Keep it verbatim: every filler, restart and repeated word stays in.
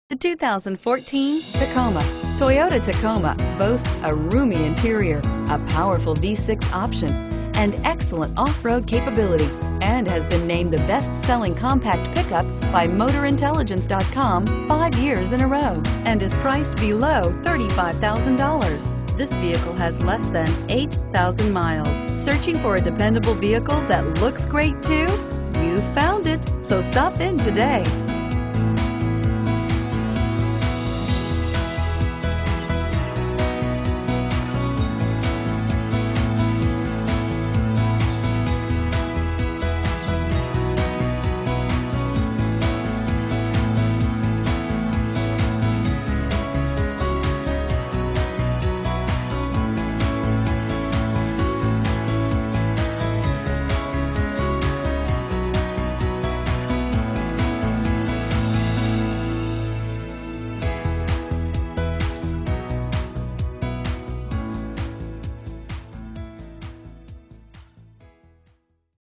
The two thousand fourteen Tacoma. Toyota Tacoma boasts a roomy interior, a powerful V six option, and excellent off-road capability, and has been named the best-selling compact pickup by Motor Intelligence dot com five years in a row, and is priced below thirty-five thousand dollars. This vehicle has less than eight thousand miles. Searching for a dependable vehicle that looks great too? You found it, so stop in today.